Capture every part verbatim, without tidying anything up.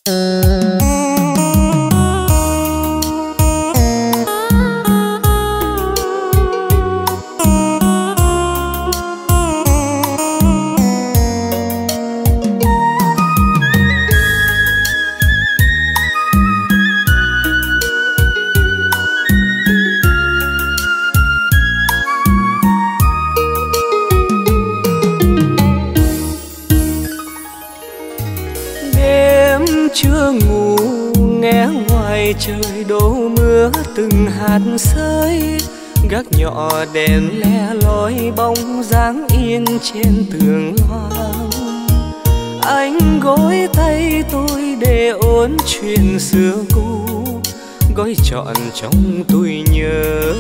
Trời đổ mưa từng hạt rơi, gác nhỏ đèn le lói bóng dáng yên trên tường loang. Anh gối tay tôi để ôn chuyện xưa cũ, gói trọn trong tôi nhớ.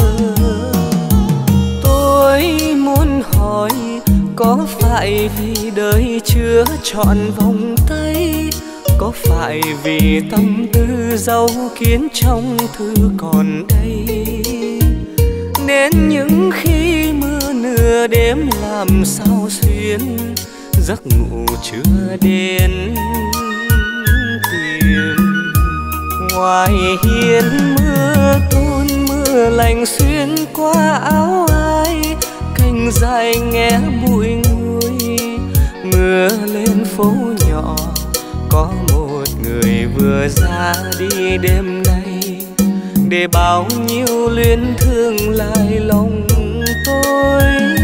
Tôi muốn hỏi có phải vì đời chưa trọn vòng tay, có phải vì tâm tư dấu kín trong thư còn đây, nên những khi mưa nửa đêm làm sao xuyên giấc ngủ chưa đến tìm. Ngoài hiên mưa tuôn mưa lạnh xuyên qua áo ai, cành dài nghe bụi nguôi. Mưa lên phố nhỏ có một người vừa ra đi đêm nay, để bao nhiêu luyến thương lại lòng tôi.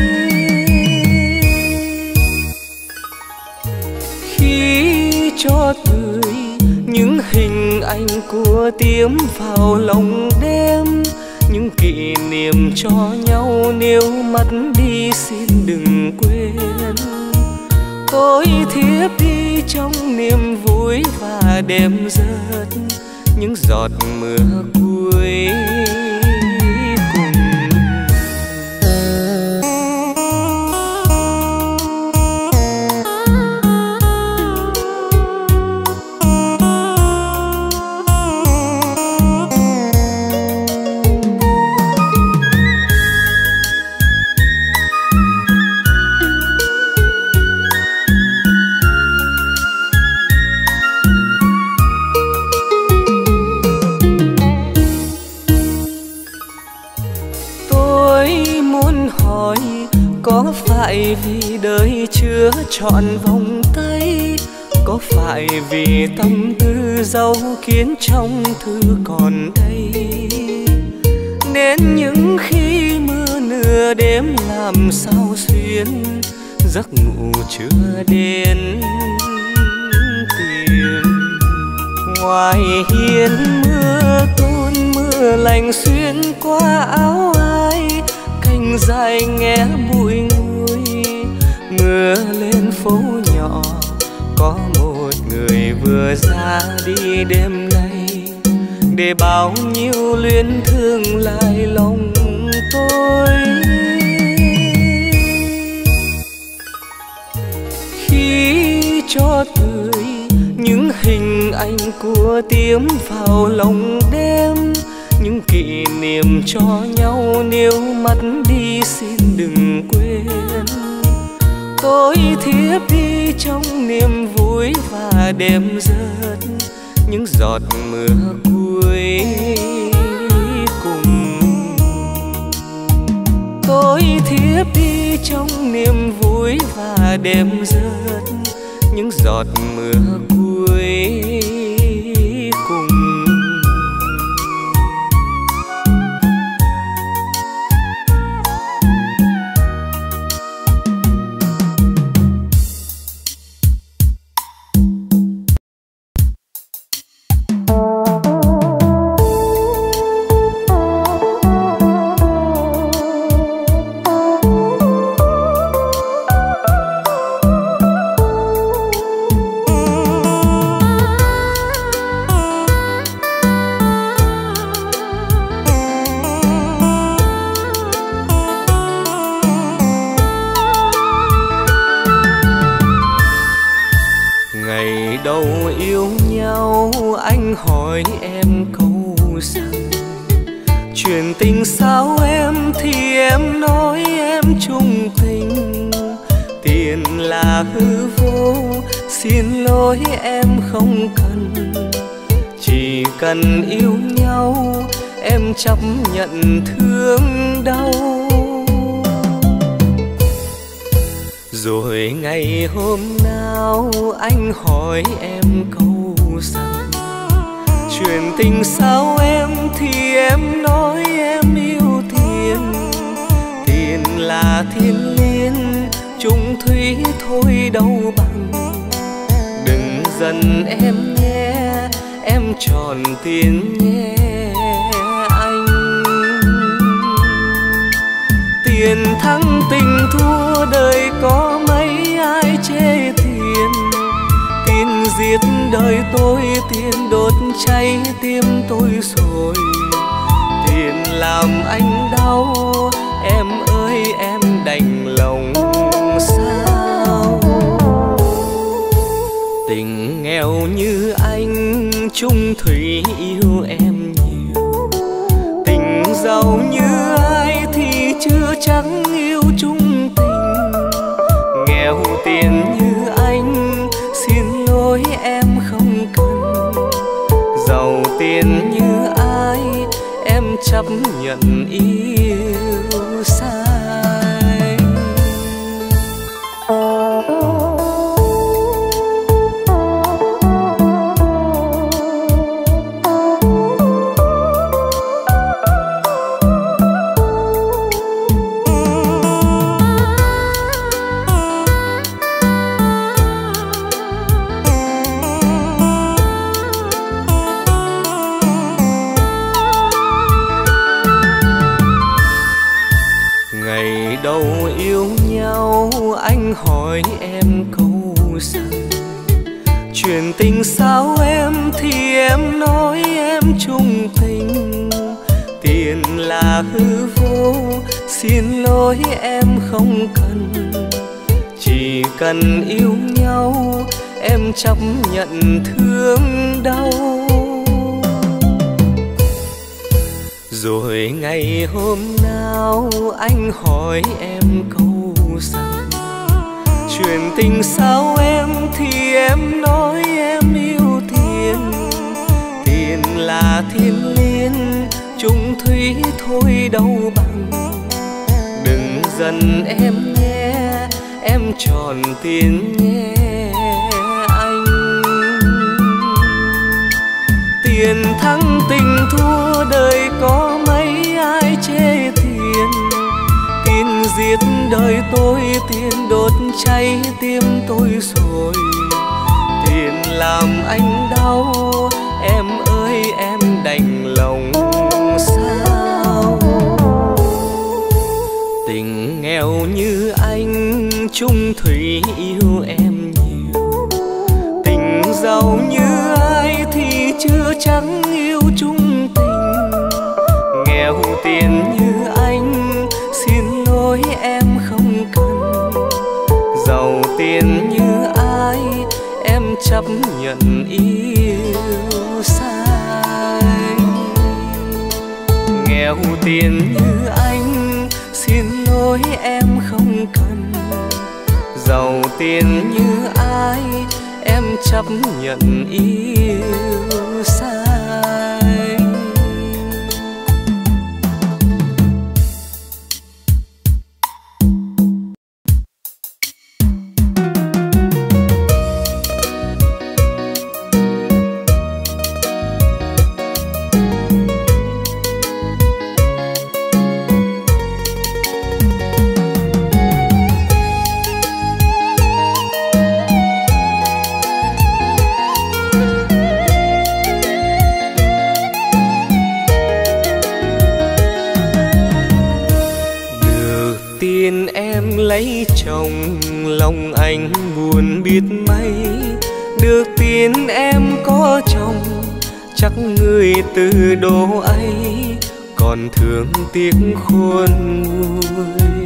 Khi cho tươi những hình ảnh của Tiếm vào lòng đêm, những kỷ niệm cho nhau nếu mất đi xin đừng quên. Tôi thiếp đi trong niềm vui và đêm rớt những giọt mưa cuối cùng. Có phải vì đời chưa trọn vòng tay, có phải vì tâm tư dấu kín trong thư còn đây, nên những khi mưa nửa đêm làm sao xuyên giấc ngủ chưa đến tìm. Ngoài hiên mưa tuôn mưa lạnh xuyên qua áo ai, cành dài nghe bụi nguôi. Mưa lên phố nhỏ có một người vừa ra đi đêm nay, để bao nhiêu luyến thương lại lòng tôi. Khi cho tươi những hình ảnh của Tiếm vào lòng đêm, những kỷ niệm cho nhau nếu mất đi xin đừng quên. Tôi thiếp đi trong niềm vui và đêm rớt những giọt mưa cuối cùng. Tôi thiếp đi trong niềm vui và đêm rớt những giọt mưa cuối cùng. Hỏi em câu rằng chuyện tình sao em, thì em nói em trung tình. Tiền là hư vô, xin lỗi em không cần. Chỉ cần yêu nhau em chấp nhận thương đau. Rồi ngày hôm nào anh hỏi em câu rằng chuyện tình sao em, thì em nói em yêu tiền. Tiền là thiên liên, chung thủy thôi đâu bằng. Đừng dần em nhé, em tròn tiền nhé anh. Tiền thắng tình thua, đời có mấy ai chê tiền. Tiền giết đời tôi, tiền đốt cháy tim tôi rồi. Tiền làm anh đau, em ơi em đành lòng sao. Tình nghèo như anh, chung thủy yêu em nhiều. Tình giàu như ai thì chưa chắc yêu chung tình. Nghèo tiền như anh, xin lỗi em không cần. Giàu tiền như ai, em chấp nhận yêu sai. Đầu yêu nhau anh hỏi em câu rằng chuyện tình sao em, thì em nói em chung tình. Tiền là hư vô, xin lỗi em không cần. Chỉ cần yêu nhau em chấp nhận thương đau. Rồi ngày hôm nào anh hỏi em câu rằng chuyện tình sao em, thì em nói em yêu tiền. Tiền là thiên liên, chung thủy thôi đâu bằng. Đừng dần em nhé, em tròn tiền nhé anh. Tiền thắng tình thua, đời có mấy ai chê tiền. Tiền giết đời tôi, tiền đốt cháy tim tôi rồi. Tiền làm anh đau, em ơi em đành lòng sao. Tình nghèo như anh, chung thủy yêu em nhiều. Tình giàu như ai thì chưa chắc yêu chung tình. Nghèo tiền như anh, xin lỗi em không cần. Giàu tiền như ai, em chấp nhận yêu sai. Nghèo tiền như anh, xin lỗi em không cần. Giàu tiền như ai, em chấp nhận yêu sai. Lấy chồng lòng anh buồn biết mấy. Được tin em có chồng, chắc người từ độ ấy còn thương tiếc khôn nguôi.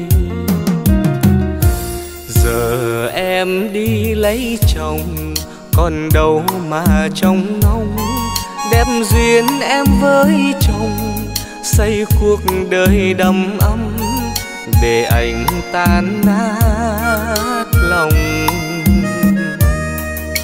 Giờ em đi lấy chồng, còn đâu mà trông ngóng. Đẹp duyên em với chồng, xây cuộc đời đầm ấm. Để anh tan nát lòng.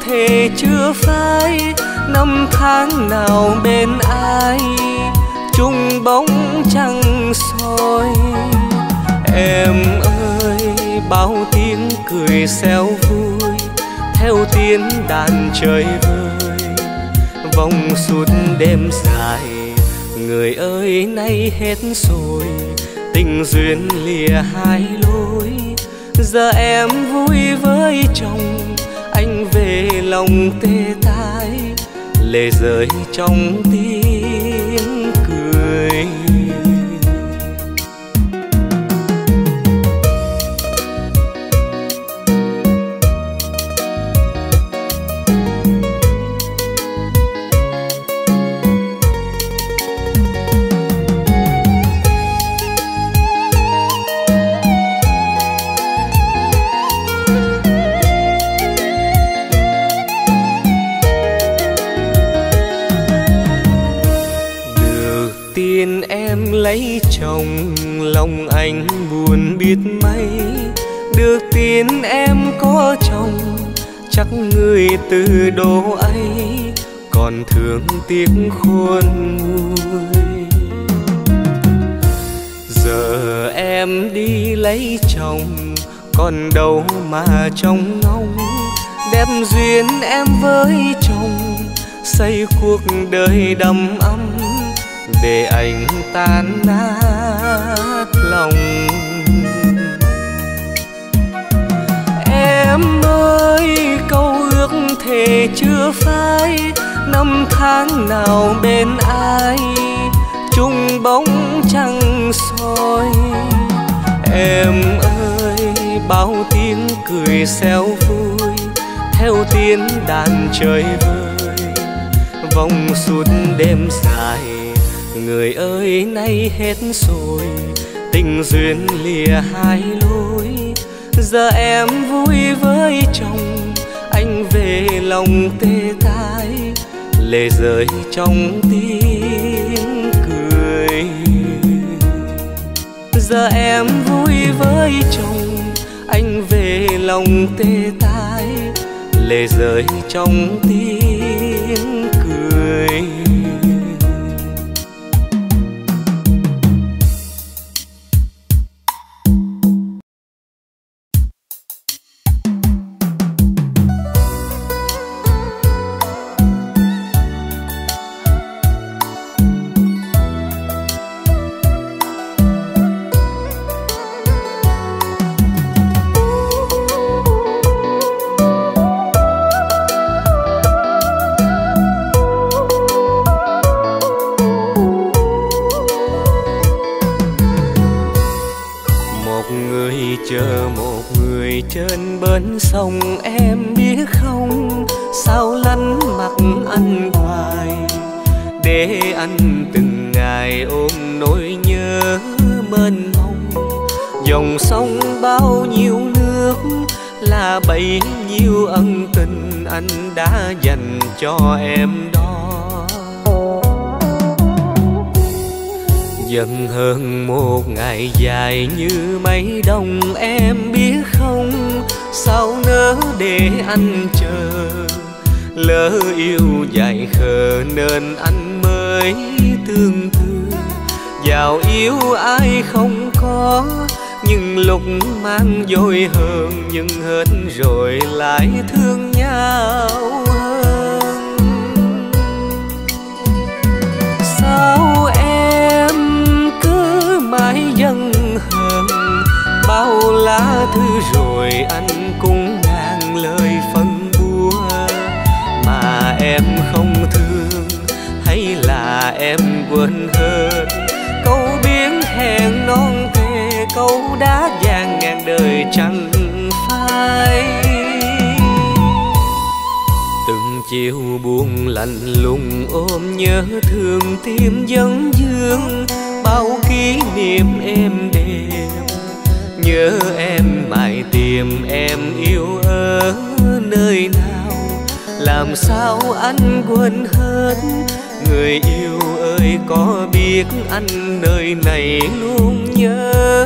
thề chưa phai, năm tháng nào bên ai chung bóng trăng soi. Em ơi bao tiếng cười xéo vui theo tiếng đàn chơi vơi, vòng suốt đêm dài. Người ơi nay hết rồi, tình duyên lìa hai lối. Giờ em vui với chồng, anh về lòng tê tái, lệ rơi trong tiếng cười. Em lấy chồng lòng anh buồn biết mấy, được tin em có chồng chắc người từ độ ấy còn thương tiếc khôn nguôi. Giờ em đi lấy chồng còn đâu mà trông ngóng, đem duyên em với chồng xây cuộc đời đầm ấm để anh tan nát lòng. Em ơi câu ước thề chưa phai, năm tháng nào bên ai chung bóng trăng soi. Em ơi bao tiếng cười xéo vui theo tiếng đàn chơi vơi, vòng suốt đêm dài. Người ơi nay hết rồi, tình duyên lìa hai lối. Giờ em vui với chồng, anh về lòng tê tái, lệ rơi trong tiếng cười. Giờ em vui với chồng, anh về lòng tê tái, lệ rơi trong tiếng cười. Trên bến sông em biết không, sao lánh mặt anh hoài, để anh từng ngày ôm nỗi nhớ mênh mông. Dòng sông bao nhiêu nước là bấy nhiêu ân tình anh đã dành cho em đó. Dần hơn một ngày dài như mấy đông em biết không, sao nỡ để anh chờ. Lỡ yêu dài khờ nên anh mới tương tư, giàu yêu ai không có, nhưng lúc mang dối hơn nhưng hết rồi lại thương nhau hơn. Sao em cứ mãi dâng hờn, bao lá thư rồi anh cũng ngàn lời phân bua, mà em không thương hay là em quên hết câu biến hẹn non thề, câu đá vàng ngàn đời chẳng phai. Từng chiều buồn lạnh lùng ôm nhớ thương tim vấn vương, bao kỷ niệm êm đềm nhớ em mãi tìm em yêu ở nơi nào. Làm sao anh quên hết, người yêu ơi có biết anh nơi này luôn nhớ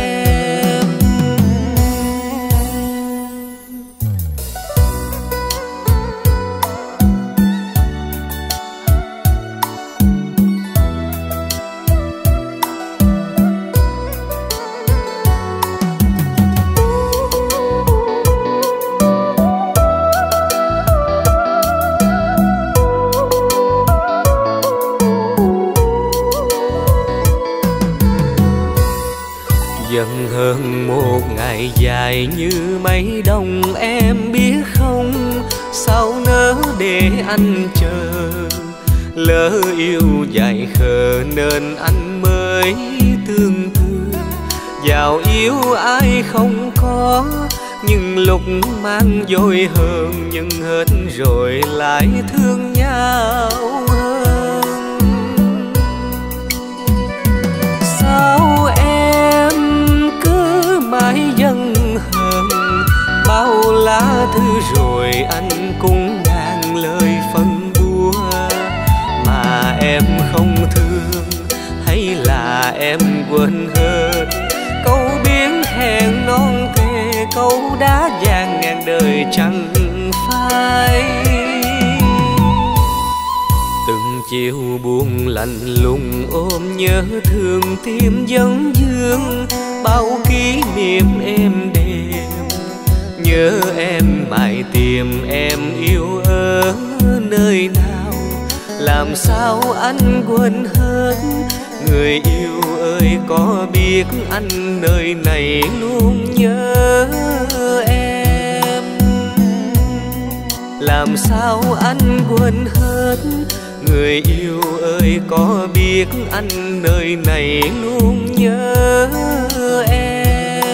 em. hơn một ngày dài như mấy đông, em biết không? Sao nỡ để anh chờ, lỡ yêu dại khờ nên anh mới tương tư. Dạo yêu ai không có, nhưng lúc mang dối hơn, nhưng hết rồi lại thương nhau hơn. Sao em cứ mãi giận hờn, bao lá thư rồi anh cũng ngàn lời phân bua. Mà em không thương hay là em quên hết câu biến hẹn non thề, câu đá vàng ngàn đời chẳng phai. Từng chiều buồn lạnh lùng ôm nhớ thương tim vấn vương, bao kỷ niệm êm đềm. Nhớ em mãi tìm em yêu ở nơi nào, làm sao anh quên hết. Người yêu ơi có biết anh nơi này luôn nhớ em, làm sao anh quên hết. Người yêu ơi có biết anh nơi này luôn nhớ em.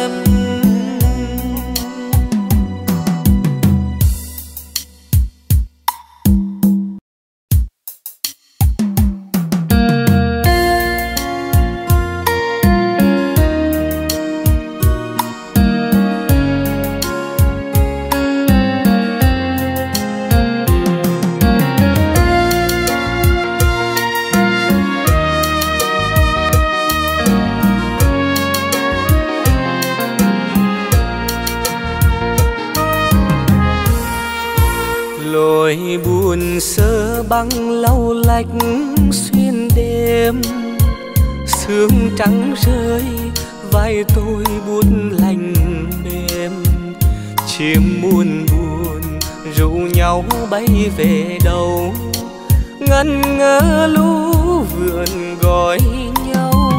Lối buồn sơ băng lau lách xuyên đêm, sương trắng rơi vai tôi buốt lạnh mềm. Chim muôn buồn rủ nhau bay về đâu, ngân ngỡ lũ vượn gọi nhau.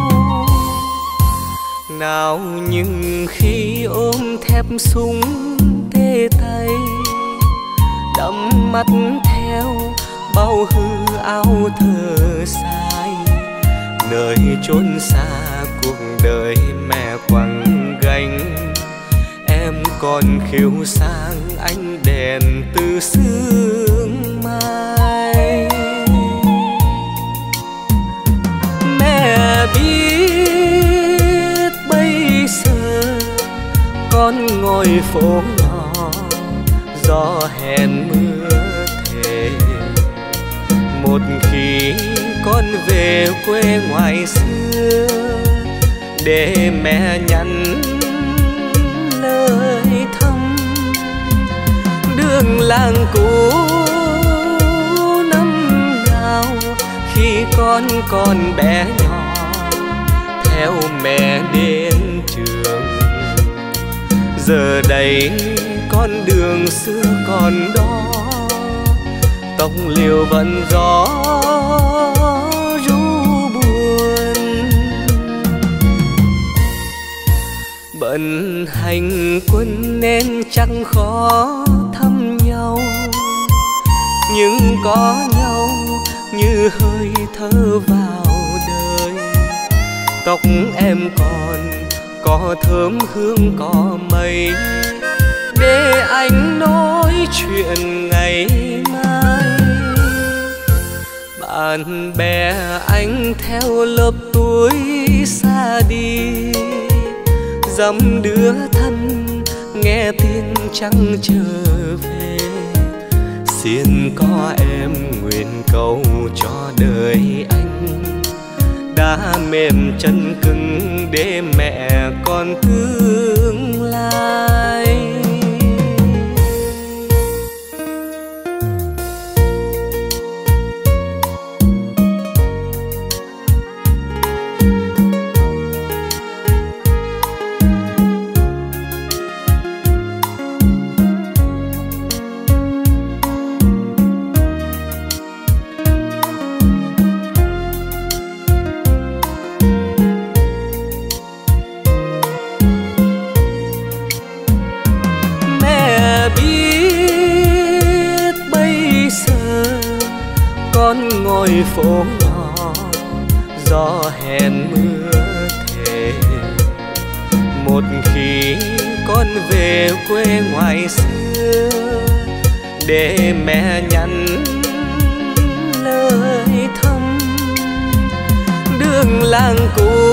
Nào nhưng khi ôm thép súng tê tay, đắm mắt theo bao hư áo thơ sai. Nơi chốn xa cuộc đời mẹ quẳng gánh, em còn khiêu sang ánh đèn từ sương mai. Mẹ biết bây giờ con ngồi phố nhỏ, gió hẹn mưa thề. Một khi con về quê ngoài xưa, để mẹ nhắn lời thăm. Đường làng cũ năm nào khi con còn bé nhỏ, theo mẹ đến trường. Giờ đây con đường xưa còn đó, tóc liều vẫn gió ru buồn. Bận hành quân nên chẳng khó thăm nhau, nhưng có nhau như hơi thở vào đời. Tóc em còn có thơm hương cỏ mây, để anh nói chuyện ngày mai. Bạn bè anh theo lớp tuổi xa đi, dăm đứa thân nghe tin chẳng trở về. Xin có em nguyện cầu cho đời anh, đã mềm chân cứng để mẹ con tương lai. mẹ biết bây giờ con ngồi phố nhỏ gió hẹn mưa thề. Một khi con về quê ngoài xưa để mẹ nhắn lời thăm. Đường làng cũ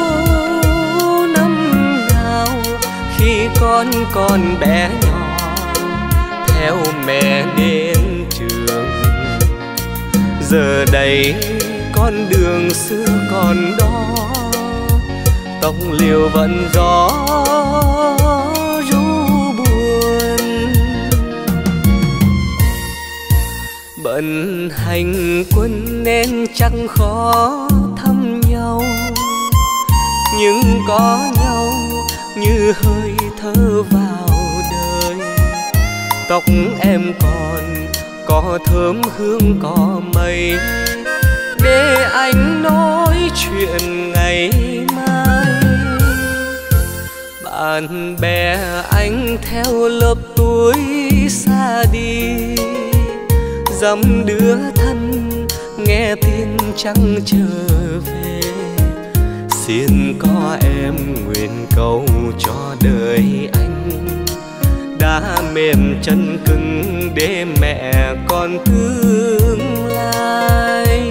năm nào khi con còn bé nhỏ theo mẹ đến trường. Giờ đây con đường xưa còn đó, tóc liều vẫn gió ru buồn. Bận hành quân nên chẳng khó thăm nhau, nhưng có nhau như hơi thở vào đời. Tóc em còn có thơm hương cỏ mây, để anh nói chuyện ngày mai. Bạn bè anh theo lớp tuổi xa đi, dăm đứa thân nghe tin chẳng trở về. Xin có em nguyện cầu cho đời anh đã mềm chân cứng để mẹ con tương lai.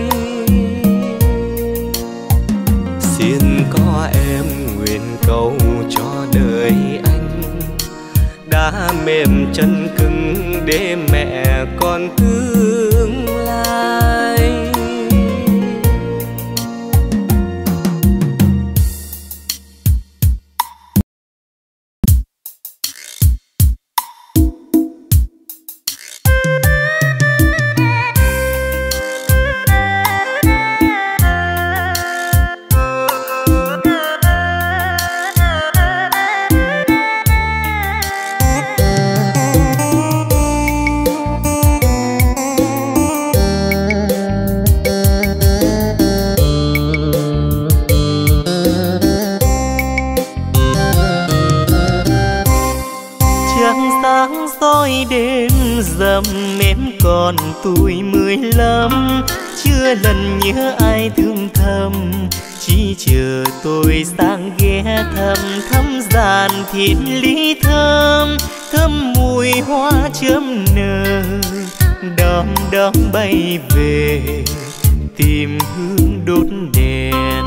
Xin có em nguyện cầu cho đời anh đã mềm chân cứng để mẹ con tương lai. Dầm em còn tuổi mười lăm, chưa lần nhớ ai thương thầm, chỉ chờ tôi sang ghé thăm. Thăm giàn thiên lý thơm, thơm mùi hoa chớm nở, đom đóm bay về tìm hương đốt đèn.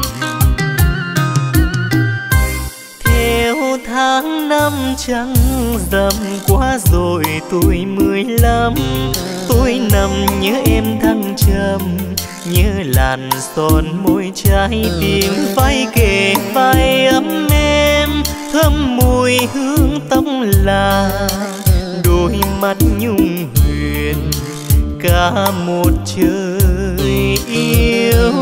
Theo tháng năm trăng rằm qua rồi tuổi mười lăm, tôi nằm nhớ em thăng trầm, nhớ làn son môi trái tim, vai kề vai ấm êm, thơm mùi hương tóc là đôi mắt nhung huyền cả một trời yêu.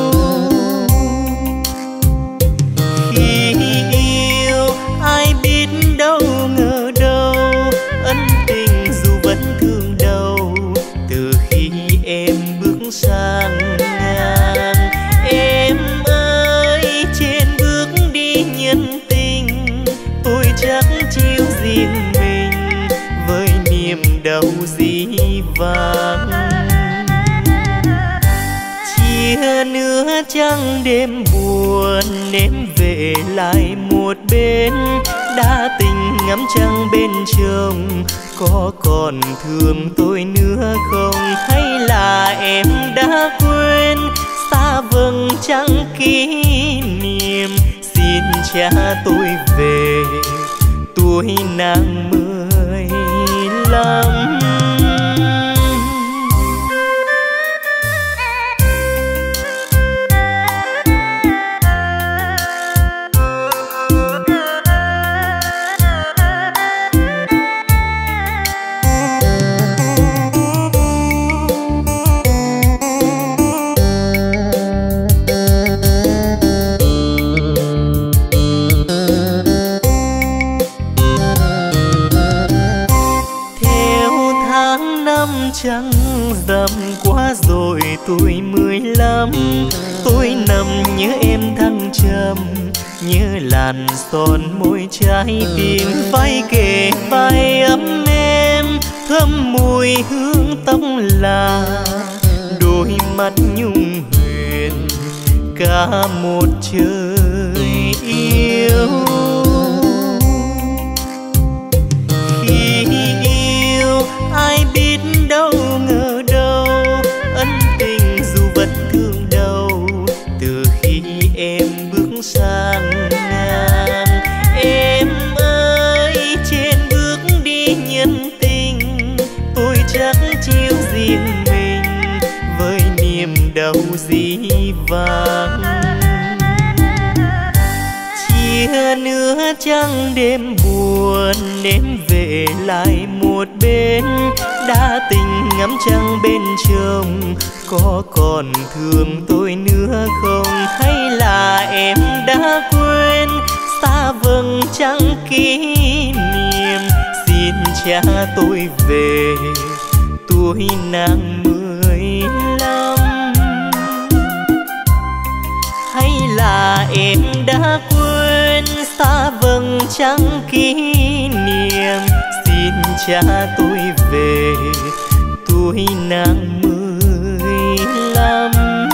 Khi yêu ai biết đâu ngờ đâu, ân tình dù vẫn thương đau từ khi em bước sang ngang. Em ơi trên bước đi nhân tình, tôi chắc chiếu riêng mình với niềm đau dĩ vãng. Chia nữa trăng đêm buồn, em về lại một bên, đã tình ngắm trăng bên chồng, có còn thương tôi nữa không? Hay là em đã quên xa vầng trăng kỷ niệm? Xin cha tôi về tuổi nàng mười lăm. Trăng rằm qua rồi tuổi mười lăm, tôi nằm nhớ em thăng trầm, nhớ làn son môi trái tim, vai kề vai ấm êm, thơm mùi hương tóc là đôi mắt nhung huyền cả một trời yêu. Khi yêu ai biết đâu ngờ đâu ân tình dù vẫn thương đâu từ khi em bước sang ngang. Em ơi trên bước đi nhân tình tôi chắc chiếu riêng mình với niềm đau dĩ vãng. Chia nữa trăng đêm buồn em về lại một bên đã tình ngắm trăng bên trông có còn thương tôi nữa không, hay là em đã quên xa vầng trăng kỷ niệm. Xin cha tôi về tuổi nàng mười lăm, hay là em đã quên xa vầng trăng kỷ niệm. Xin cha tôi về tuổi nàng mười lăm.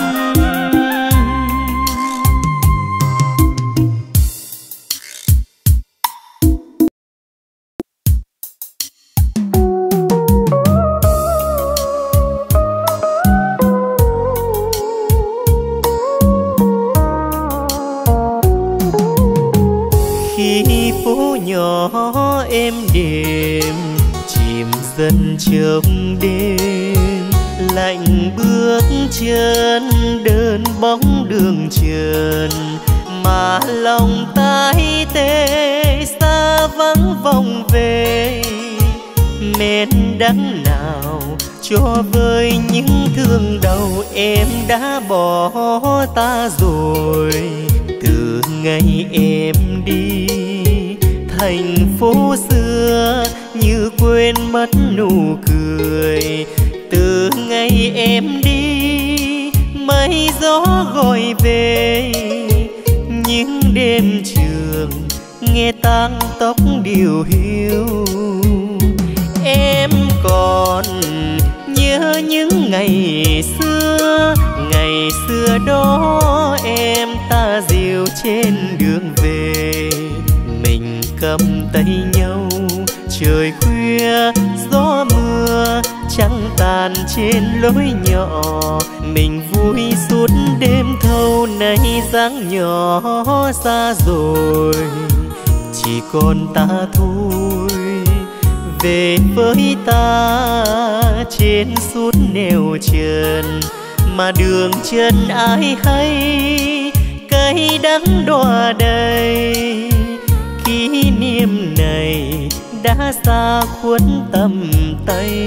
Khi phố nhỏ êm đềm chìm dần trong đêm, lạnh bước chân đơn bóng đường trần mà lòng tái tê xa vắng vòng về. Men đắng nào cho với những thương đau em đã bỏ ta rồi. Từ ngày em đi thành phố xưa như quên mất nụ cười. Từ ngày em đi mây gió gọi về những đêm trường nghe tang tóc điều hiu. Em còn nhớ những ngày xưa, ngày xưa đó em ta dìu trên đường về. Mình cầm tay nhau trời khuya gió mưa trăng tàn trên lối nhỏ. Mình vui suốt đêm thâu nay dáng nhỏ xa rồi, chỉ còn ta thôi. Về với ta trên suốt nẻo trần mà đường chân ai hay cay đắng đọa đầy. Kỷ niệm này đã xa khuất tầm tay.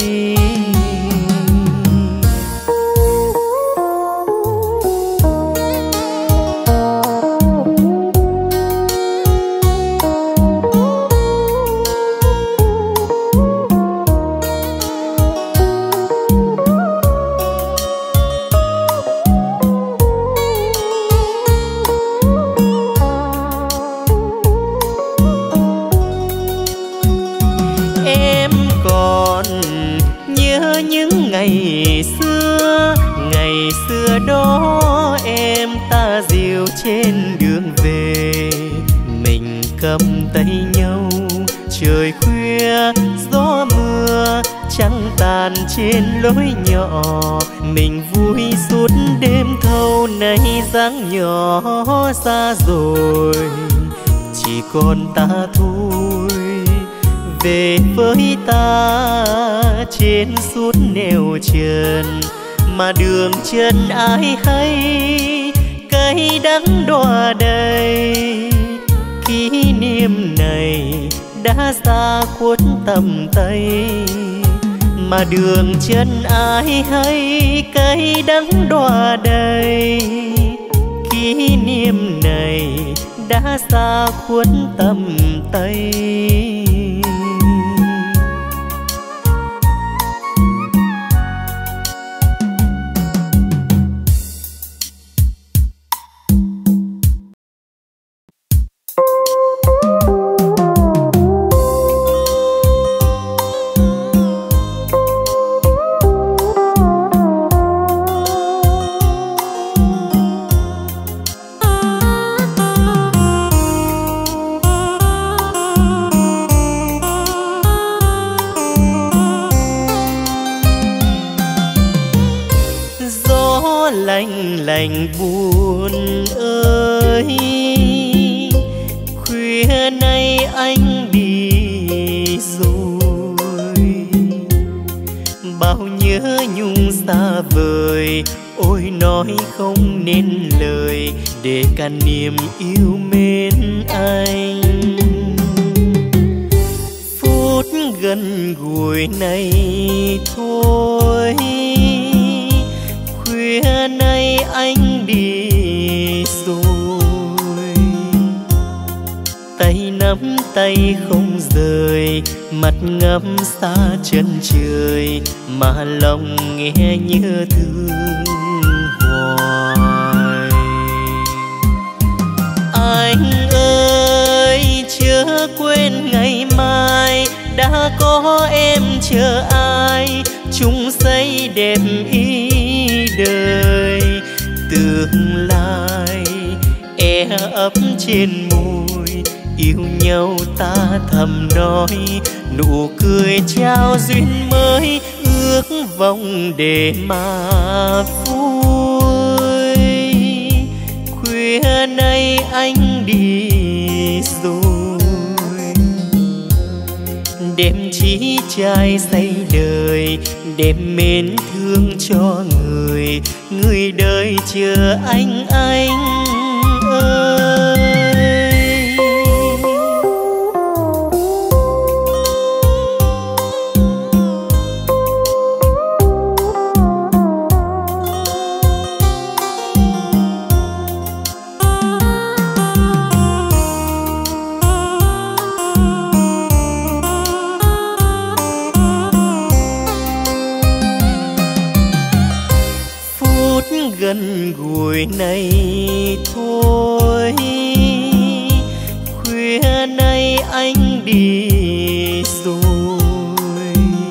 Ngày xưa, ngày xưa đó em ta dìu trên đường về. Mình cầm tay nhau trời khuya gió mưa trăng tàn trên lối nhỏ. Mình vui suốt đêm thâu nay dáng nhỏ xa rồi, chỉ còn ta thôi. Về với ta trên suốt nẻo trần mà đường chân ai hay cay đắng đọa đầy. Kỷ niệm này đã xa khuất tầm tay mà đường chân ai hay cay đắng đọa đầy. Kỷ niệm này đã xa khuất tầm tay. lạnh buồn ơi. Khuya nay anh đi rồi, bao nhớ nhung xa vời, ôi nói không nên lời để cả niềm yêu mến anh. Phút gần gũi này thôi, khuya nay anh đi rồi, tay nắm tay không rời, mặt ngắm xa chân trời, mà lòng nghe nhớ thương hoài. Anh ơi chớ quên ngày mai, đã có em chờ ai, chung xây đẹp ý đời. Tương lai e ấp trên môi, yêu nhau ta thầm nói, nụ cười trao duyên mới, ước vọng để mà vui. Khuya nay anh đi rồi, đêm chí trai say đời, đêm mến thương cho người, người đời chờ anh anh ơi. Gần gũi này thôi, khuya nay anh đi rồi,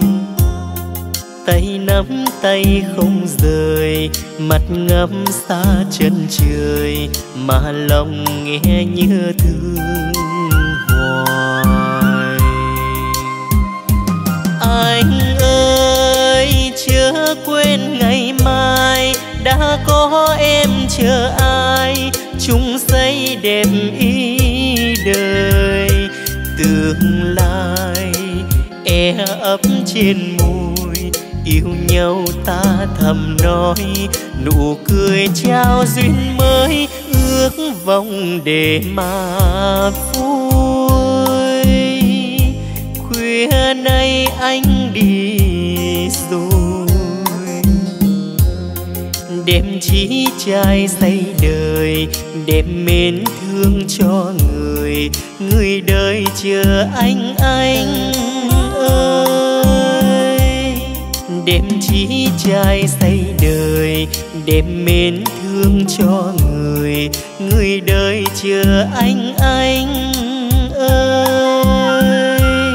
tay nắm tay không rời, mặt ngắm xa chân trời, mà lòng nghe nhớ thương hoài. Anh ơi chớ quên ngày mai, đã có em chờ ai, chung xây đẹp ý đời. Tương lai e ấp trên môi, yêu nhau ta thầm nói, nụ cười trao duyên mới, ước vọng để mà vui. Khuya nay anh đi rồi, đêm chí trai say đời, đêm mến thương cho người, người đời chờ anh anh ơi. Đêm chí trai say đời, đêm mến thương cho người, người đời chờ anh anh ơi.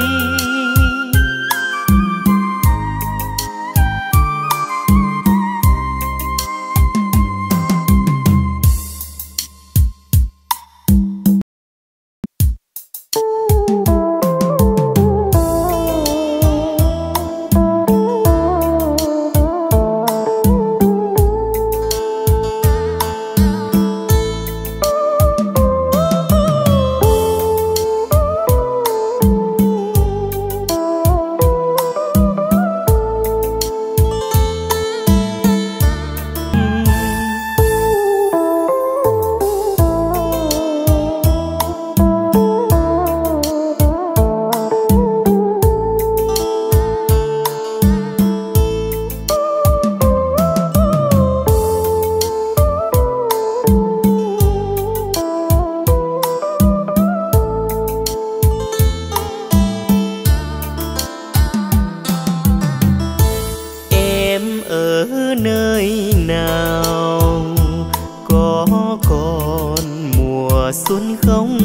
xuân không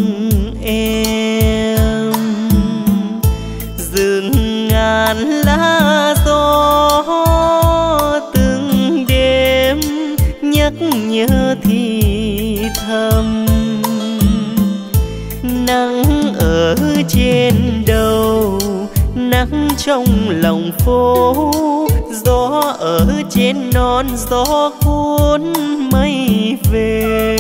em, rừng ngàn lá gió từng đêm nhắc nhớ thì thầm. Nắng ở trên đầu, nắng trong lòng phố, gió ở trên non gió cuốn mây về.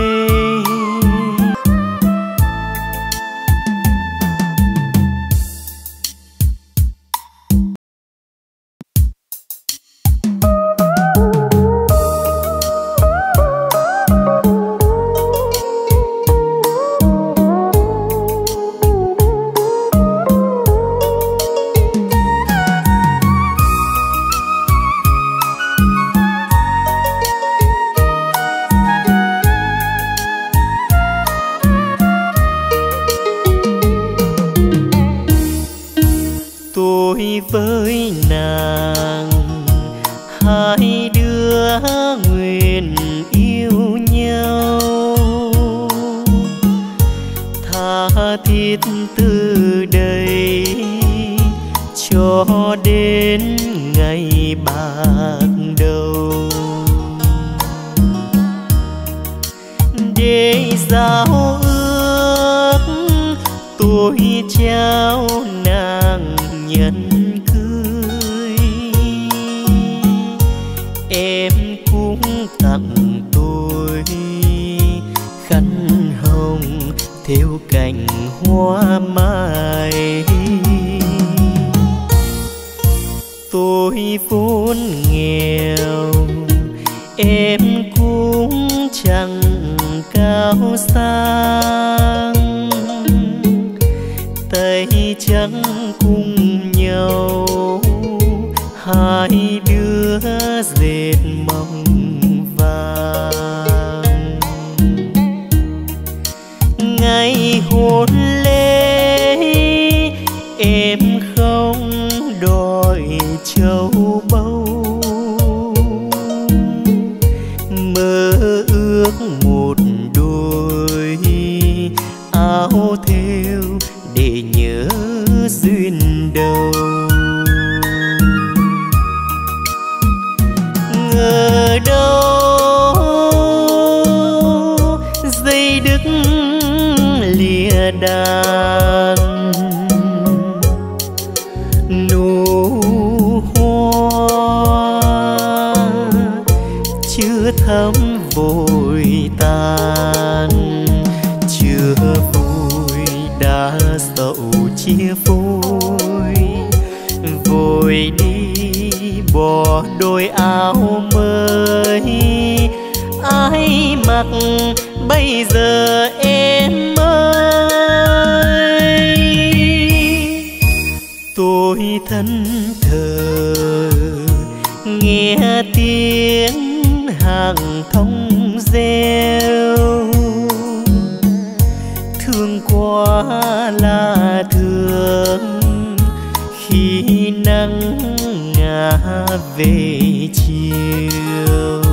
Với nàng hai đứa nguyện yêu nhau, tha thiết từ đây cho đến ngày bạc đầu, để giao ước tôi trao nàng nhân cưới. Em cũng tặng tôi khăn hồng thêu cành hoa mai. Tôi vốn nghèo em cũng chẳng cao sang, tay trắng cùng nhau hai đứa dệt mộng vàng. Ngày hôn lễ em không đòi châu báu, mơ ước một đôi áo thêu để nhớ duyên đầu. Ngờ đâu dây đứt lìa đàn, nụ hoa chưa thấm vội tàn. Chưa vui đã dẫu chia phôi, vội đi bỏ đôi áo mới. Ai mặc bây giờ em ơi? Tôi thân thờ nghe tiếng hàng thông reo, thương quá là thương khi nắng ngả về chiều.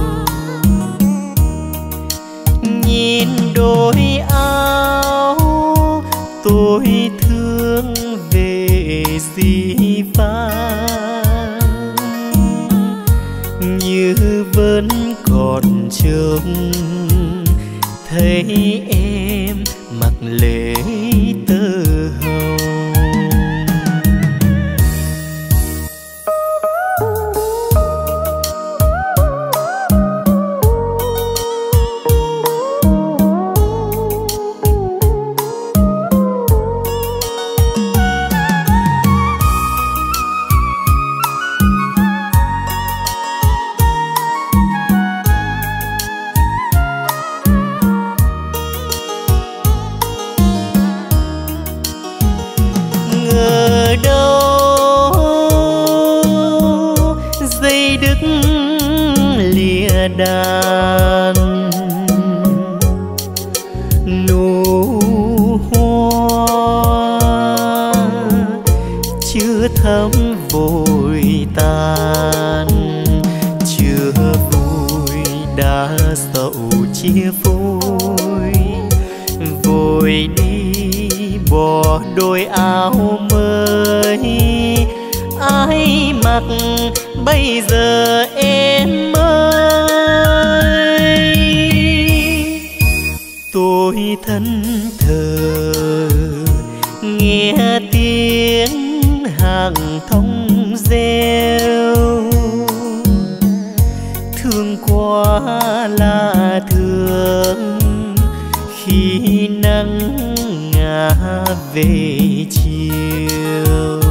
Nhìn đôi áo tôi thương về gì vang, như vẫn còn trông thấy em mặc lễ tơ hồng. Đàn nụ hoa chưa thấm vội tàn. Chưa vui đã dẫu chia phôi, vội đi bỏ đôi áo mới. Ai mặc bây giờ em ơi? Tôi thân thờ nghe tiếng hàng thông reo, qua là thường, khi nắng ngả về chiều.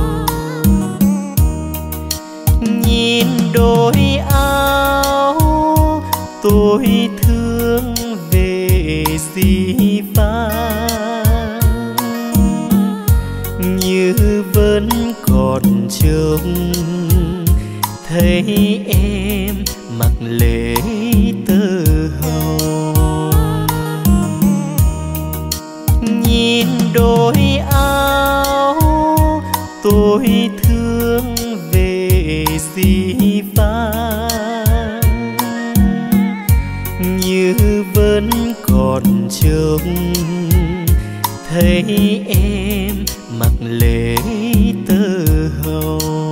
Nhìn đôi áo tôi thương về xi vàng, như vẫn còn trông thấy em mặc lễ tơ hồng. Nhìn đôi áo tôi thương về xi vàng, như vẫn còn trông thấy em mặc lễ tơ hồng.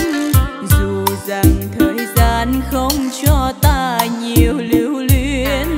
Không cho ta nhiều lưu luyến,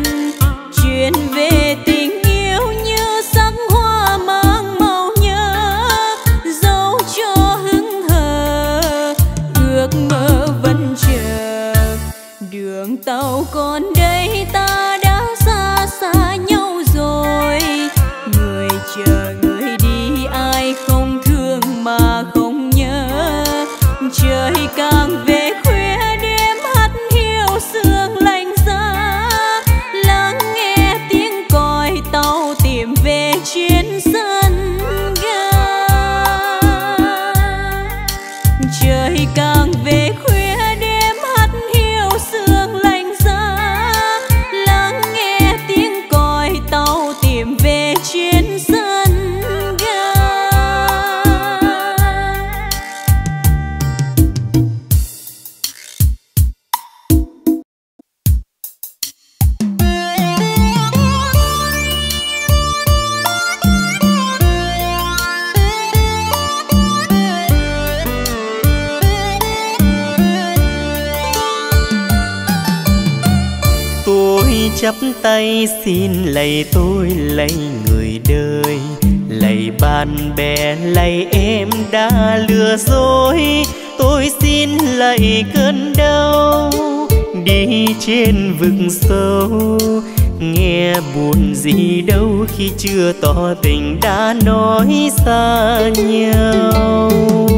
tàu còn đây ta đã xa xa nhau rồi. Người chờ người đi ai không thương mà không nhớ. Trời càng về khuya đêm hắt hiu sương lạnh giá, lắng nghe tiếng còi tàu tìm về trên sân ga. Trời càng về khuya đêm hắt hiu sương lạnh giá, lắng nghe tiếng còi tàu tìm về trên sân ga. Chắp tay xin lạy tôi lạy người đời, lạy bạn bè lạy em đã lừa dối. Tôi xin lạy cơn đau đi trên vực sâu, nghe buồn gì đâu khi chưa tỏ tình đã nói xa nhau.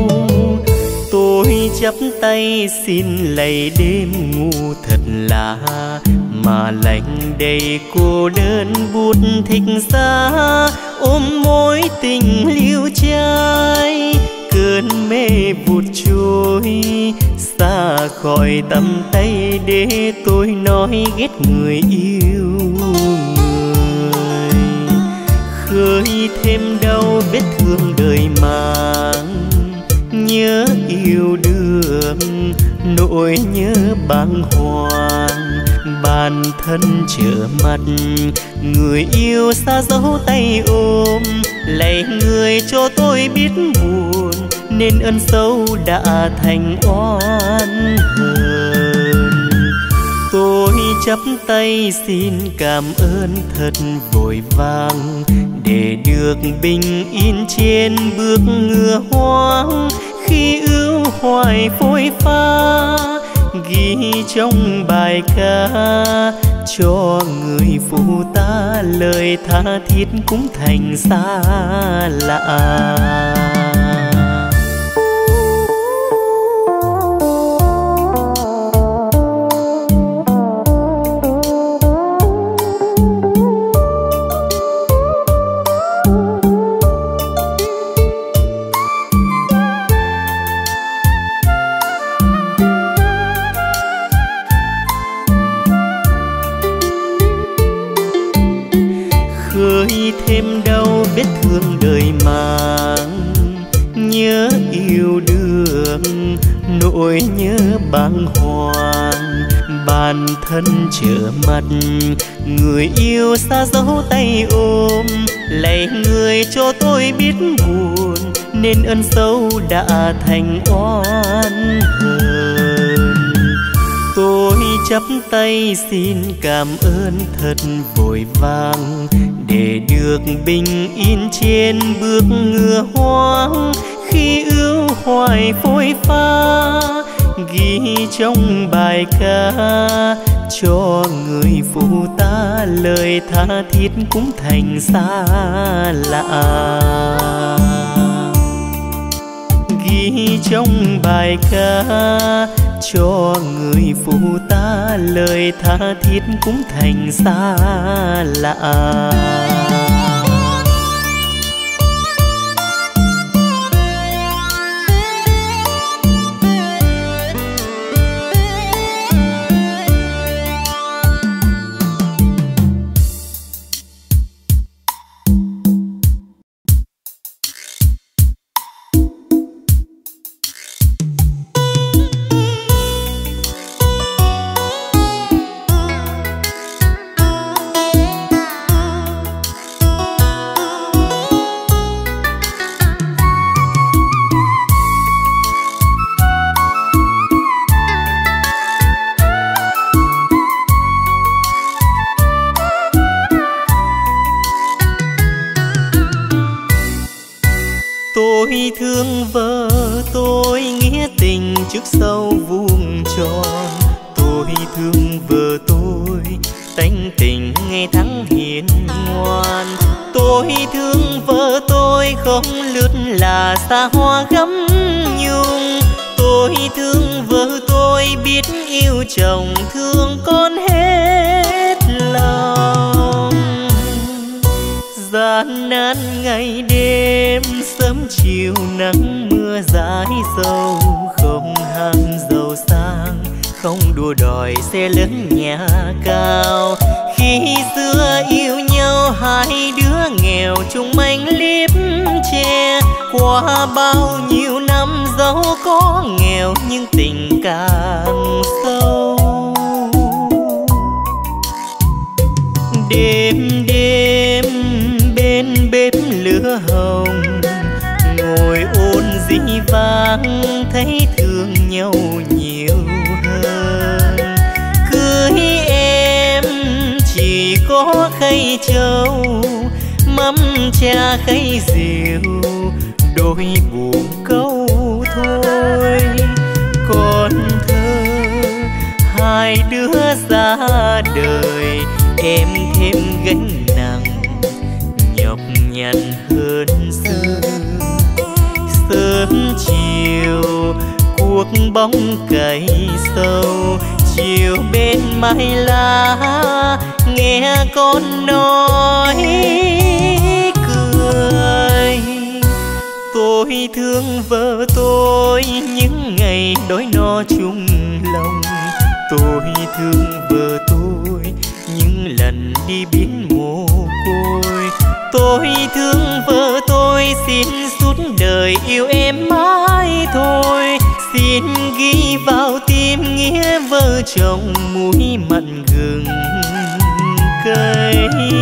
Tôi chắp tay xin lạy đêm ngủ thật lạ, mà lạnh đầy cô đơn bút thích giá, ôm mối tình liêu trai. Cơn mê vụt trôi xa khỏi tầm tay để tôi nói ghét người yêu người. Khơi thêm đau vết thương đời mang, nhớ yêu đương nỗi nhớ bàng hoàng. Bản thân trở mặt người yêu xa dấu tay ôm, lạy người cho tôi biết buồn nên ân sâu đã thành oan hờn. Tôi chắp tay xin cảm ơn thật vội vàng, để được bình yên trên bước ngựa hoang. Khi ưu hoài phôi pha ghi trong bài ca, cho người phụ ta lời tha thiết cũng thành xa lạ. Thêm đau vết thương đời mang, nhớ yêu đương nỗi nhớ bàng hoàng. Bản thân trở mặt người yêu xa dấu tay ôm, lạy người cho tôi biết buồn nên ân sâu đã thành oan hờn. Tôi chắp tay xin cảm ơn thật vội vàng, để được bình yên trên bước ngựa hoang. Khi ưu hoài phôi pha ghi trong bài ca, cho người phụ ta lời tha thiết cũng thành xa lạ. Ghi trong bài ca, cho người phụ ta lời tha thiết cũng thành xa lạ. Tôi thương vợ tôi nghĩa tình trước sau vuông tròn. Tôi thương vợ vợ tôi, tánh tình ngày tháng hiền ngoan. Tôi thương vợ tôi không lướt là xa hoa gấm nhung. Tôi thương vợ tôi biết yêu chồng thương con hết lòng. Gian nan ngày đêm sớm chiều nắng mưa dãi dầu, không ham giàu sang không đua đòi xe lớn nhà cao. Khi xưa yêu nhau hai đứa nghèo chung manh liếp che, qua bao nhiêu năm dẫu có nghèo nhưng tình càng sâu. Đêm đêm bên bếp lửa hồng, ngồi ôn dĩ vang thấy thương nhau nhiều hơn. Cưới em chỉ có khay trầu, mắm cha khay rượu, đôi buồn câu thôi. Còn thơ hai đứa ra đời, em thêm gánh nặng nhọc nhằn hơn xưa. Sớm chiều cuộc bóng cày sâu, chiều bên mái lá nghe con nói cười. Tôi thương vợ tôi những ngày đói no chung lòng. Tôi thương vợ tôi những lần đi biến mồ côi. Tôi thương vợ tôi xin suốt đời yêu em mãi thôi. Xin ghi vào tim nghĩa vợ chồng muối mặn gừng cay.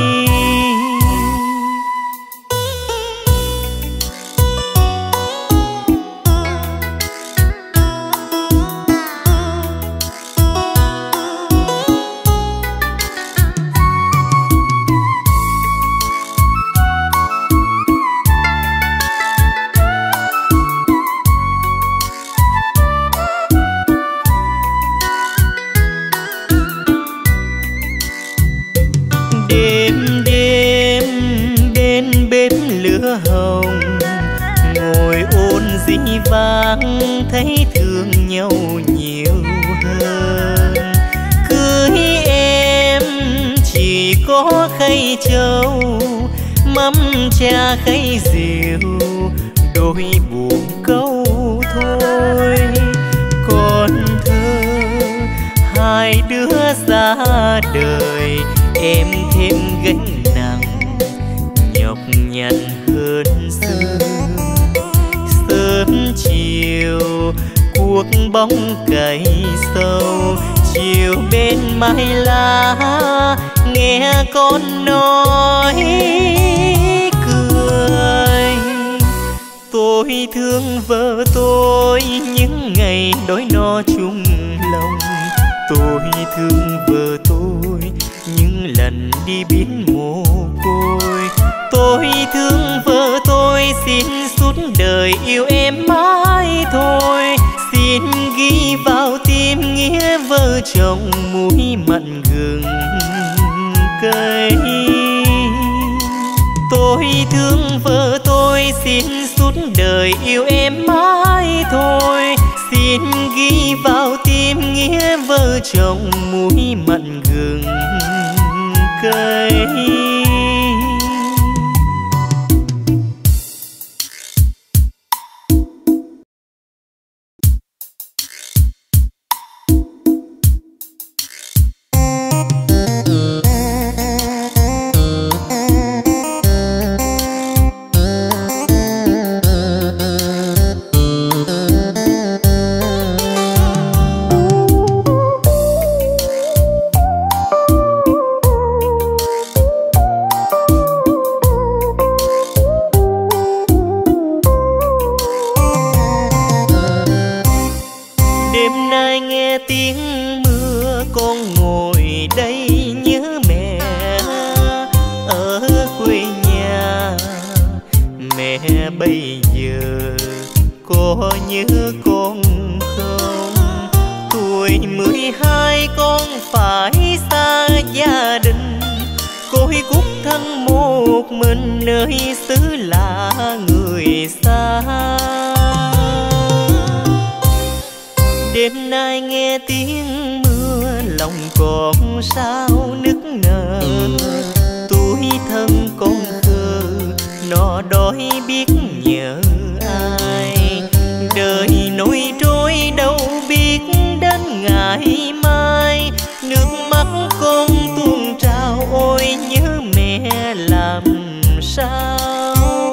Vang thấy thương nhau nhiều hơn. Cưới em chỉ có khay trầu, mắm cha khay rượu, đôi buồn câu thôi. Còn thơ hai đứa ra đời, em thêm gánh nặng nhọc nhằn hơn xưa. Sớm chiều cuộc bóng cày sâu, chiều bên mái lá nghe con nói cười. Tôi thương vợ tôi những ngày đói no chung lòng. Tôi thương vợ tôi những lần đi biến mồ côi. Tôi thương vợ tôi xin suốt đời yêu em mãi thôi. Xin ghi vào tim nghĩa vợ chồng muối mặn gừng cay. Tôi thương vợ tôi xin suốt đời yêu em mãi thôi. Xin ghi vào tim nghĩa vợ chồng muối mặn gừng cay. Bây giờ có nhớ con không? Tuổi mười hai con phải xa gia đình, côi cút thân một mình nơi xứ lạ người xa. Đêm nay nghe tiếng mưa lòng còn sao nức nở, tuổi thân con khờ nó đói biết nhớ ai. Đời nối trôi đâu biết đến ngày mai, nước mắt con tuôn trào ôi nhớ mẹ làm sao.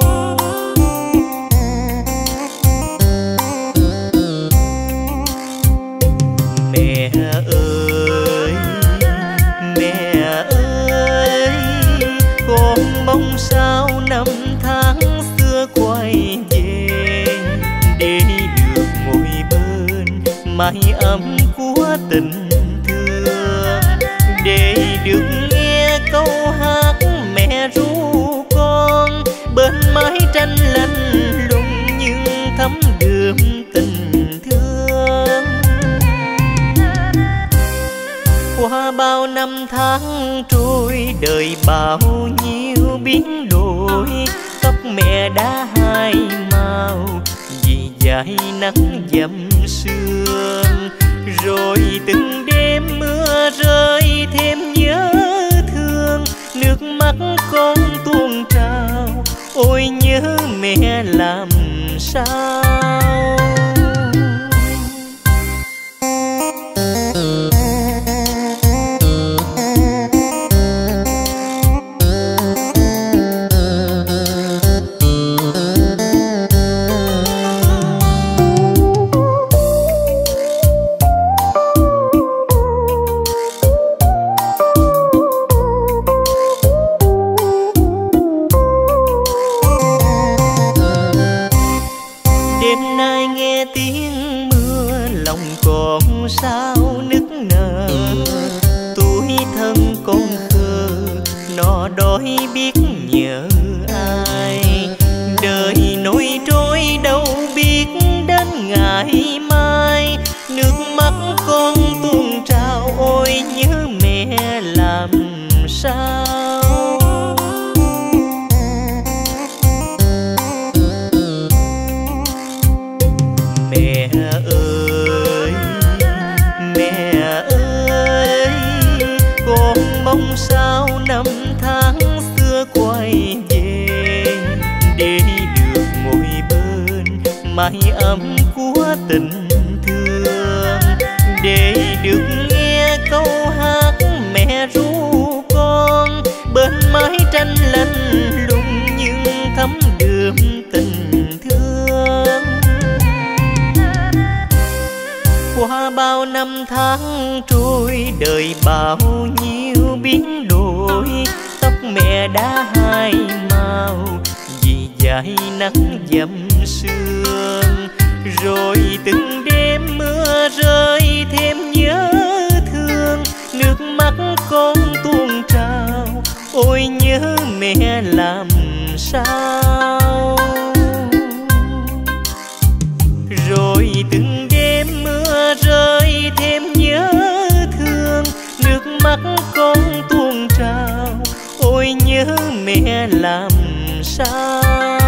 Mẹ ơi, mẹ ơi, con mong sao năm tháng xưa quay về, để được ngồi bên mái ấm của tình thương, để được nghe câu hát mẹ ru con bên mái tranh lạnh lùng nhưng thấm đượm tình thương. Qua bao năm tháng trôi đời bao nhiêu biến đổi, tóc mẹ đã hai màu vì dài nắng dầm sương. Rồi từng đêm mưa rơi thêm nhớ thương, nước mắt con tuôn trào ôi nhớ mẹ làm sao. Sao nức nở, tuổi thân con khờ nó đói biết nhớ ai. Đời nối trôi đâu biết đến ngày mai, nước mắt con tuôn trào ôi nhớ mẹ làm sao. Mẹ ơi, mẹ ơi, con mong sao năm tháng xưa quay về, để được ngồi bên mái ấm của tình thương, để được nghe câu hát mẹ ru con bên mái tranh lạnh lùng nhưng thấm đượm tình thương. Qua bao năm tháng trôi đời bao nhiêu biến đổi, tóc mẹ đã hai màu vì dài nắng dầm sương. Rồi từng đêm mưa rơi thêm nhớ thương, nước mắt con tuôn trào ôi nhớ mẹ làm sao. Rồi từng đêm mưa rơi thêm nhớ thương, nước mắt con tuôn trào ôi nhớ mẹ làm sao.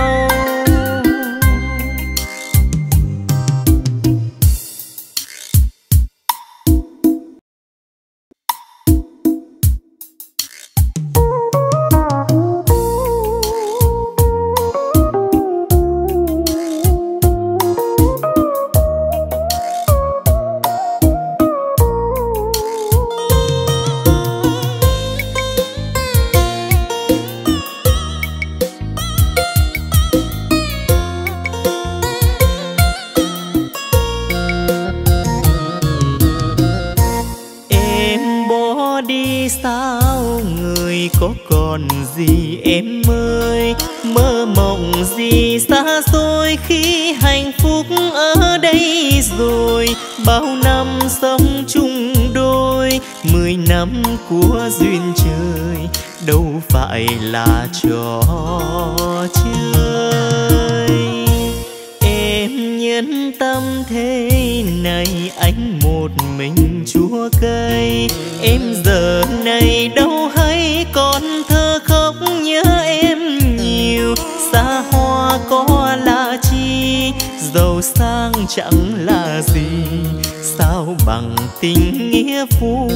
Có còn gì em ơi, mơ mộng gì xa xôi khi hạnh phúc ở đây rồi. Bao năm sống chung đôi, mười năm của duyên trời đâu phải là trò chơi. Em nhớ nhân tâm thế này, anh một mình chúa cây. Em giờ này đâu hay còn thơ khóc nhớ em nhiều. Xa hoa có là chi, giàu sang chẳng là gì, sao bằng tình nghĩa phu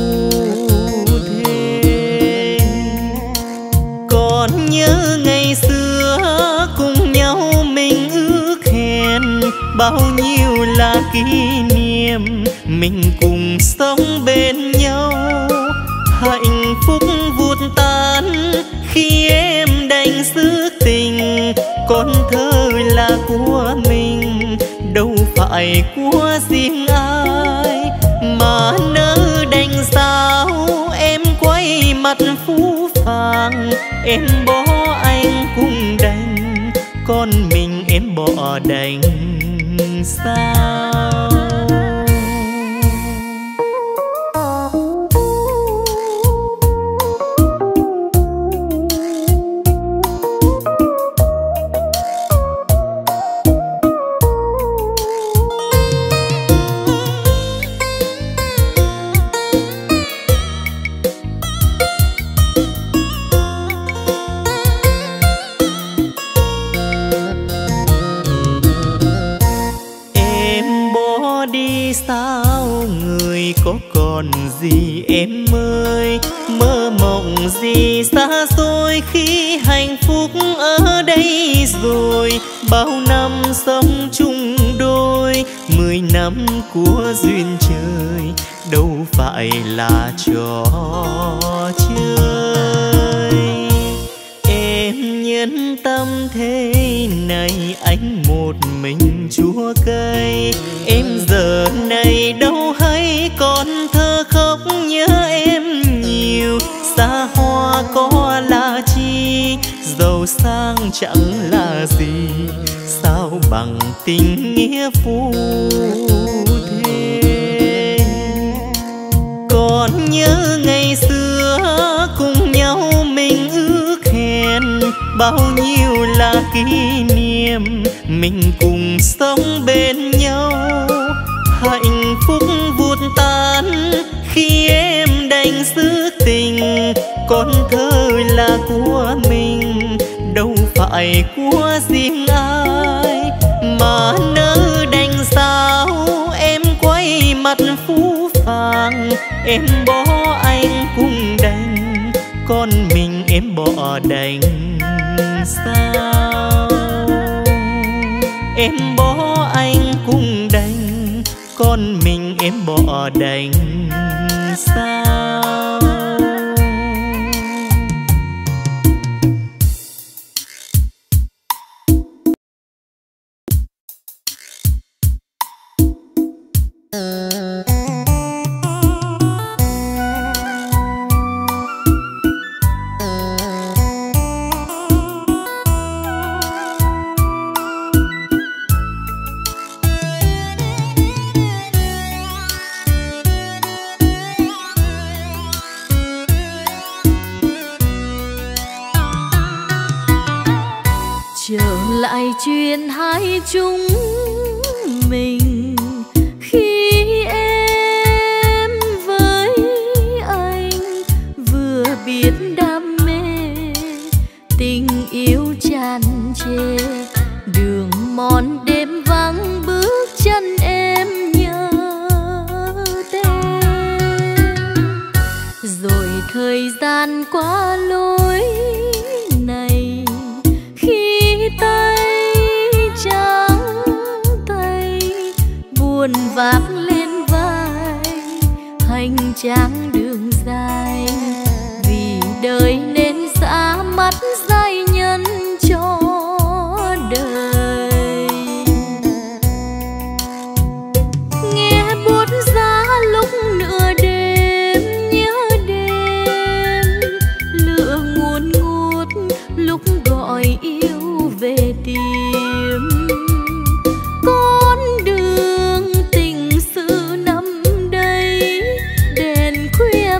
thê. Còn nhớ ngày xưa cùng nhau mình ước hẹn, bao nhiêu là kỷ niệm mình cùng sống bên nhau. Hạnh phúc vụt tan khi em đành giữ tình, con thơ là của mình đâu phải của riêng ai. Mà nỡ đành sao em quay mặt phũ phàng, em bỏ anh cũng đành, con mình em bỏ đành sao. Có còn gì em ơi, mơ mộng gì xa xôi khi hạnh phúc ở đây rồi. Bao năm sống chung đôi, mười năm của duyên trời đâu phải là trò chơi. Em nhân tâm thế này, anh một mình chúa cây. Em giờ này đâu hay còn thơ khóc nhớ em nhiều. Xa hoa có là chi, giàu sang chẳng là gì, sao bằng tình nghĩa phu thê. Còn nhớ ngày xưa cùng nhau mình ước hẹn, bao nhiêu là kỷ niệm mình cùng sống bên nhau. Hạnh phúc vụt tan khi em đành giữ tình, con thơ là của mình đâu phải của riêng ai. Mà nỡ đành sao em quay mặt phũ phàng, em bỏ anh cũng đành, con mình em bỏ đành sao. Em bỏ anh cũng đành, con mình em bỏ đành sao. Lại chuyện hai chúng mình khi em với anh vừa biết đam mê, tình yêu tràn trề đường mòn đêm vắng bước chân em nhớ tên. Rồi thời gian qua lối này, khi tay trắng tay buồn vác lên vai hành trang đường dài. Vì đời nên xa mắt giai nhân cho đời. Nghe buốt giá lúc nửa đêm nhớ đêm, lửa ngùn ngút lúc gọi yêu về tìm. Con đường tình sự nằm đây, đèn khuya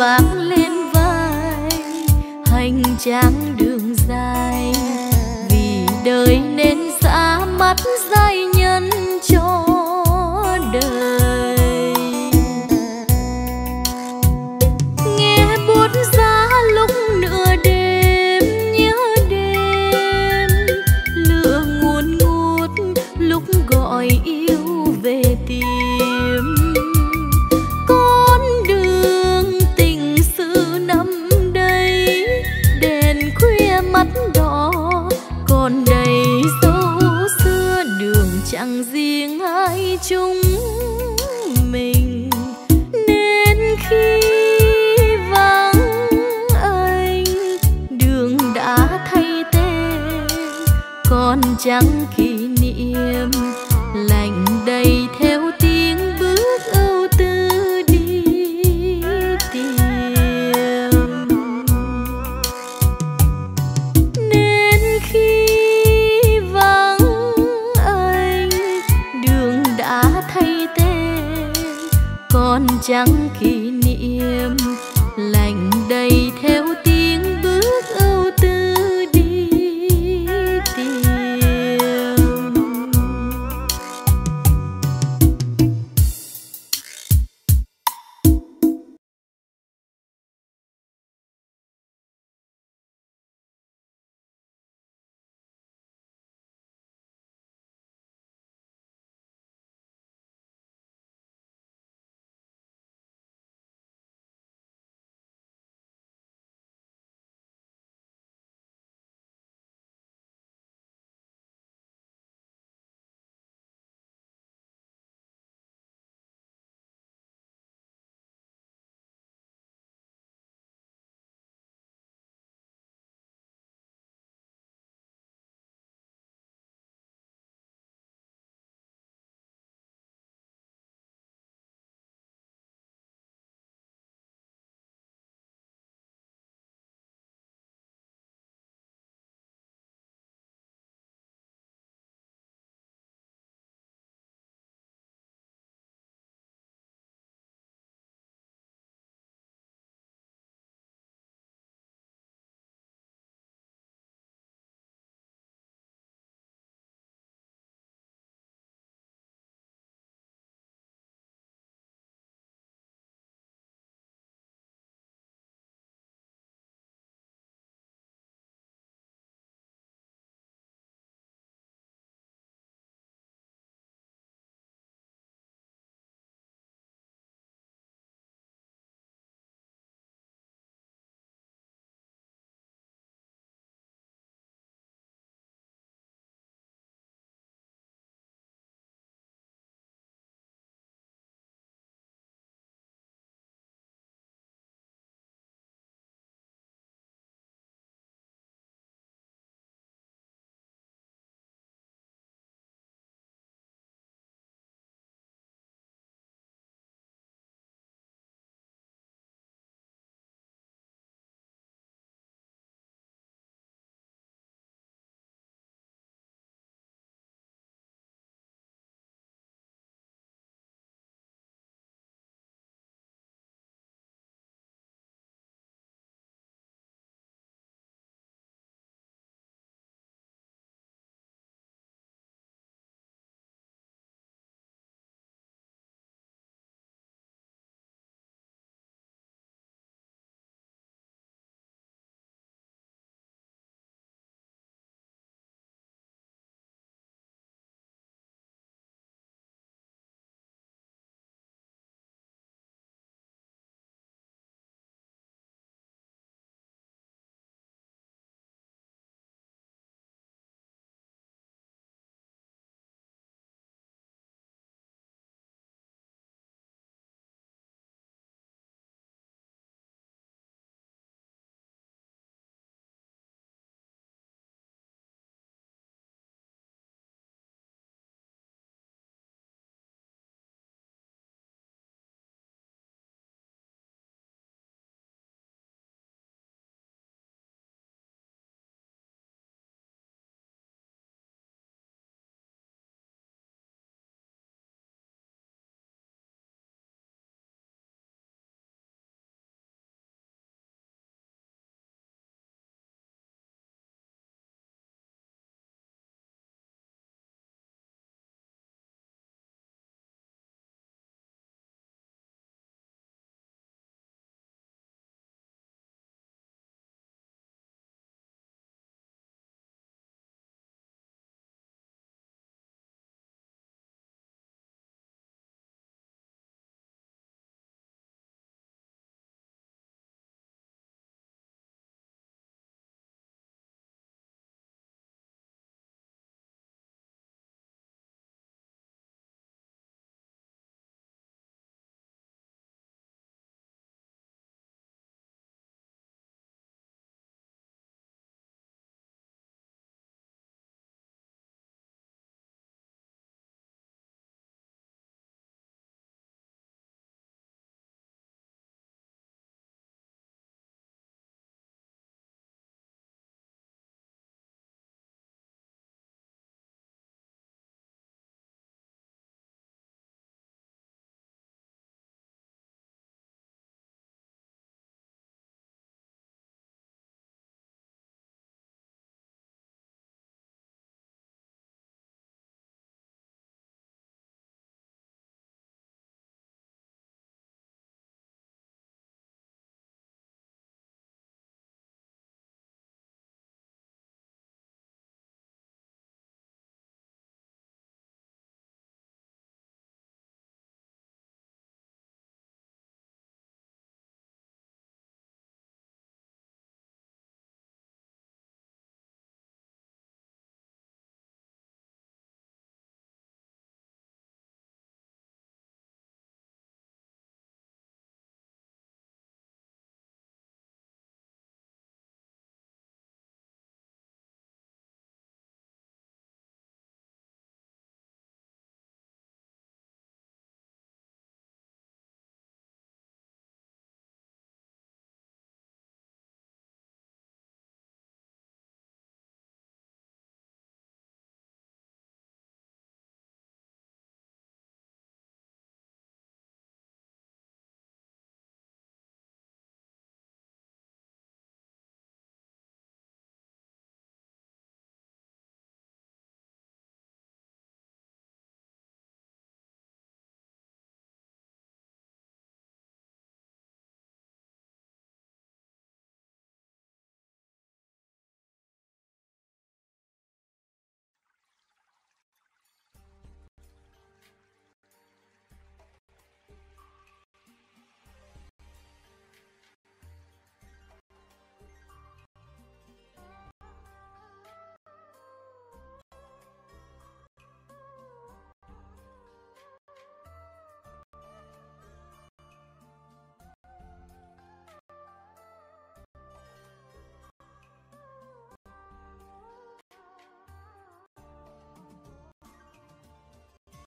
vác lên vai hành trang đường dài, vì đời nên xa mắt giai nhân cho đời. Nghe buốt giá lúc nửa đêm nhớ đêm, lửa ngùn ngút lúc gọi yêu về tìm. Con đường tình sự nằm đây, đèn khuya mắt đỏ còn đầy dấu xưa. Đường chẳng riêng hai chúng mình, nên khi vắng anh đường đã thay tên, còn chẳng kỷ niệm lạnh đầy theo tiếng bước âu tư đi tìm. Nên khi vắng anh đường đã thay tên, còn chẳng kỷ niệm